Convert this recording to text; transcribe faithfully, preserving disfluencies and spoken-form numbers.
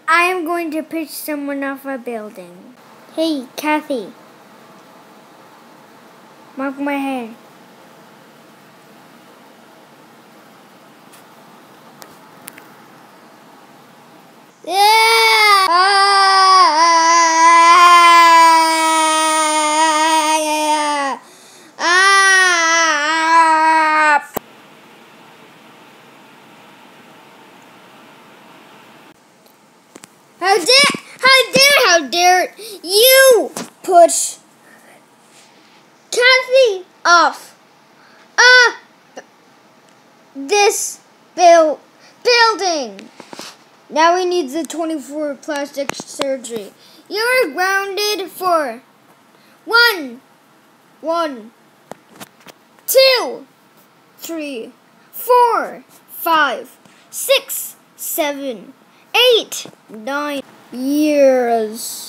I am going to push someone off a building. Hey, Kathy. Mark my head. How dare, how dare, how dare you push Kathy off uh, this build, building. Now he needs the twenty-four plastic surgery. You're grounded for one, one, two, three, four, five, six, seven, eight, nine years.